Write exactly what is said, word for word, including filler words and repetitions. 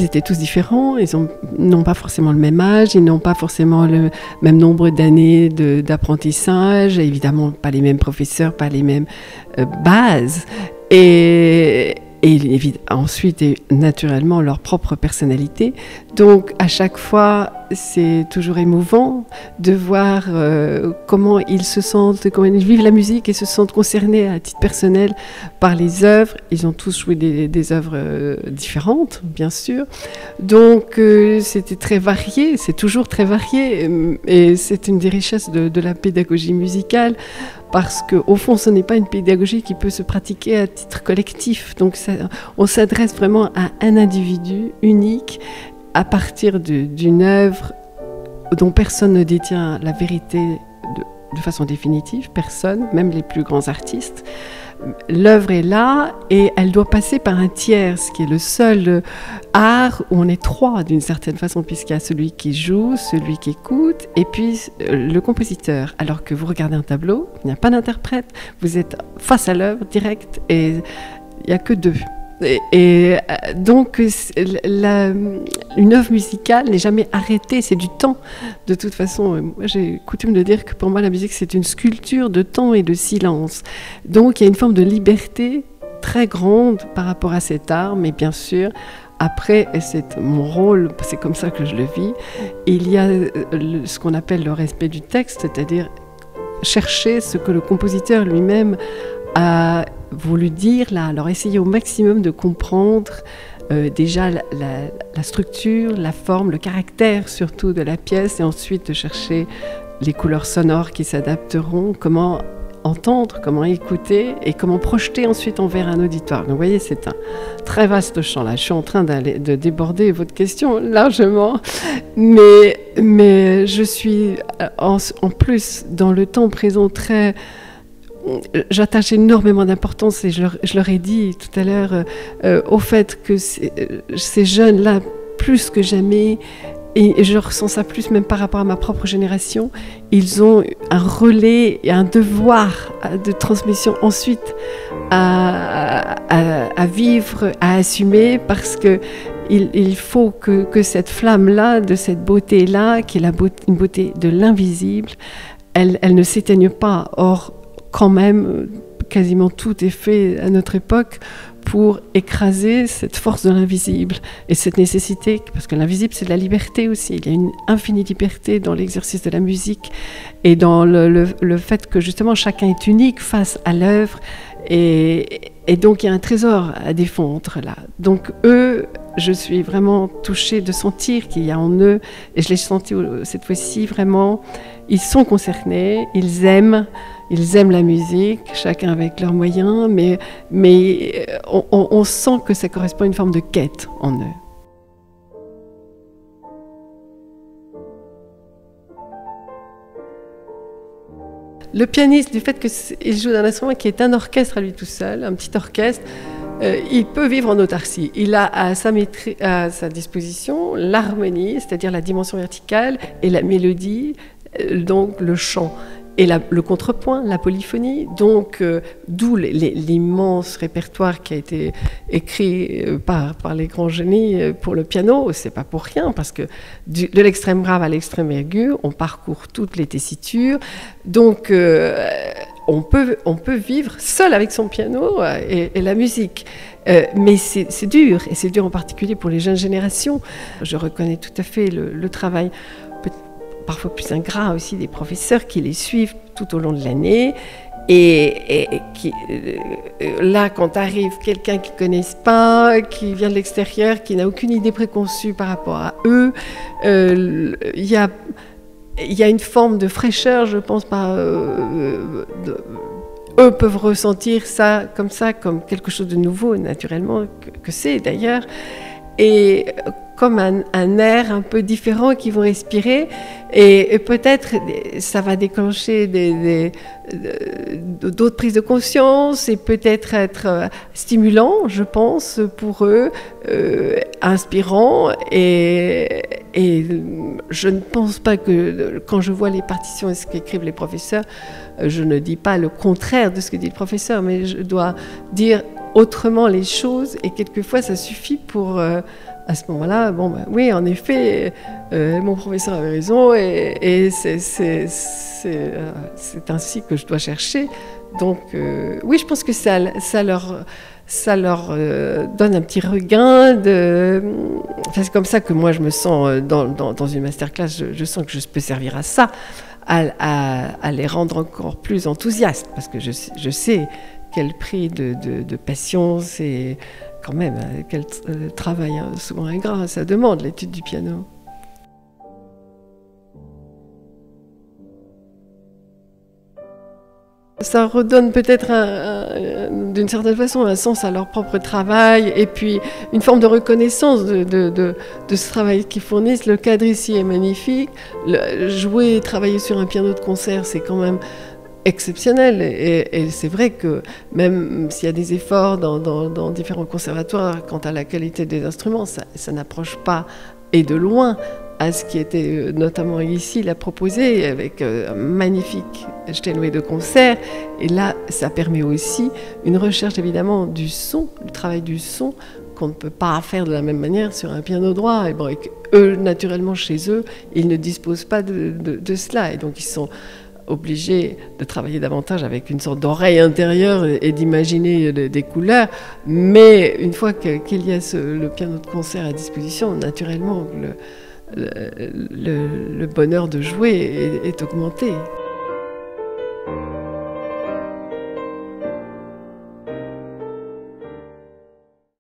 ils étaient tous différents, ils n'ont pas forcément le même âge, ils n'ont pas forcément le même nombre d'années d'apprentissage, évidemment pas les mêmes professeurs, pas les mêmes euh, bases. Et, et ensuite, et naturellement, leur propre personnalité. Donc, à chaque fois, c'est toujours émouvant de voir euh, comment ils se sentent, comment ils vivent la musique et se sentent concernés à titre personnel par les œuvres. Ils ont tous joué des, des œuvres euh, différentes, bien sûr. Donc, euh, c'était très varié, c'est toujours très varié. Et c'est une des richesses de, de la pédagogie musicale. Parce qu'au fond, ce n'est pas une pédagogie qui peut se pratiquer à titre collectif. Donc, ça, on s'adresse vraiment à un individu unique à partir d'une œuvre dont personne ne détient la vérité de, de façon définitive, personne, même les plus grands artistes. L'œuvre est là et elle doit passer par un tiers, ce qui est le seul art où on est trois d'une certaine façon, puisqu'il y a celui qui joue, celui qui écoute et puis le compositeur. Alors que vous regardez un tableau, il n'y a pas d'interprète, vous êtes face à l'œuvre directe et il n'y a que deux. Et, et donc, la, une œuvre musicale n'est jamais arrêtée, c'est du temps. De toute façon, moi, j'ai coutume de dire que pour moi, la musique, c'est une sculpture de temps et de silence. Donc, il y a une forme de liberté très grande par rapport à cet art, mais bien sûr, après, c'est mon rôle, c'est comme ça que je le vis, il y a le, ce qu'on appelle le respect du texte, c'est-à-dire chercher ce que le compositeur lui-même a voulu dire là, alors essayer au maximum de comprendre euh, déjà la, la, la structure, la forme, le caractère surtout de la pièce et ensuite de chercher les couleurs sonores qui s'adapteront, comment entendre, comment écouter et comment projeter ensuite envers un auditoire. Donc vous voyez, c'est un très vaste champ là. Je suis en train d'aller, de déborder votre question largement, mais, mais je suis en, en plus dans le temps présent très... J'attache énormément d'importance et je leur, je leur ai dit tout à l'heure euh, au fait que ces, ces jeunes-là, plus que jamais, et je ressens ça plus même par rapport à ma propre génération, ils ont un relais et un devoir de transmission ensuite à, à, à vivre, à assumer, parce que il, il faut que, que cette flamme-là, de cette beauté-là, qui est la beauté, une beauté de l'invisible, elle, elle ne s'éteigne pas. Or, quand même, quasiment tout est fait à notre époque pour écraser cette force de l'invisible et cette nécessité, parce que l'invisible c'est de la liberté aussi, il y a une infinie liberté dans l'exercice de la musique et dans le, le, le fait que justement chacun est unique face à l'œuvre et, et donc il y a un trésor à défendre là. Donc eux, je suis vraiment touchée de sentir qu'il y a en eux, et je l'ai senti cette fois-ci vraiment, ils sont concernés, ils aiment, ils aiment la musique, chacun avec leurs moyens, mais, mais on, on, on sent que ça correspond à une forme de quête en eux. Le pianiste, du fait qu'il joue d'un instrument qui est un orchestre à lui tout seul, un petit orchestre, euh, il peut vivre en autarcie. Il a à sa, maîtrise, à sa disposition l'harmonie, c'est-à-dire la dimension verticale, et la mélodie, euh, donc le chant. Et la, le contrepoint, la polyphonie, donc euh, d'où l'immense répertoire qui a été écrit euh, par, par les grands génies euh, pour le piano. C'est pas pour rien, parce que du, de l'extrême grave à l'extrême aigu, on parcourt toutes les tessitures. Donc euh, on, peut, on peut vivre seul avec son piano euh, et, et la musique. Euh, mais c'est dur, et c'est dur en particulier pour les jeunes générations. Je reconnais tout à fait le, le travail parfois plus ingrat aussi des professeurs qui les suivent tout au long de l'année et, et, et qui, euh, là quand arrive quelqu'un qu'ils ne connaissent pas, qui vient de l'extérieur, qui n'a aucune idée préconçue par rapport à eux, euh, il y a, il y a une forme de fraîcheur, je pense, par, euh, de, eux peuvent ressentir ça comme ça, comme quelque chose de nouveau naturellement, que, que c'est d'ailleurs, et comme un, un air un peu différent qu'ils vont respirer, et, et peut-être ça va déclencher des, des, d'autres prises de conscience et peut-être être stimulant, je pense, pour eux, euh, inspirant, et, et je ne pense pas que quand je vois les partitions et ce qu'écrivent les professeurs, je ne dis pas le contraire de ce que dit le professeur, mais je dois dire autrement les choses, et quelquefois ça suffit pour euh, à ce moment-là, bon, bah, oui, en effet, euh, mon professeur avait raison et, et c'est euh, ainsi que je dois chercher. Donc, euh, oui, je pense que ça, ça leur, ça leur euh, donne un petit regain. De... Enfin, c'est comme ça que moi, je me sens dans, dans, dans une masterclass, je, je sens que je peux servir à ça, à, à, à les rendre encore plus enthousiastes, parce que je, je sais quel prix de, de, de patience et quand même quel travail souvent ingrat ça demande, l'étude du piano. Ça redonne peut-être d'une certaine façon un sens à leur propre travail et puis une forme de reconnaissance de, de, de, de ce travail qu'ils fournissent. Le cadre ici est magnifique. Le, jouer et travailler sur un piano de concert, c'est quand même exceptionnel. Et, et c'est vrai que même s'il y a des efforts dans, dans, dans différents conservatoires quant à la qualité des instruments, ça, ça n'approche pas et de loin à ce qui était notamment ici la proposé avec un magnifique Steinway de concert. Et là, ça permet aussi une recherche évidemment du son, du travail du son qu'on ne peut pas faire de la même manière sur un piano droit. Et bon, et eux, naturellement, chez eux, ils ne disposent pas de, de, de cela. Et donc, ils sont obligés de travailler davantage avec une sorte d'oreille intérieure et d'imaginer des couleurs. Mais une fois qu'il y a ce, le piano de concert à disposition, naturellement, le, Le, le, le bonheur de jouer est, est augmenté.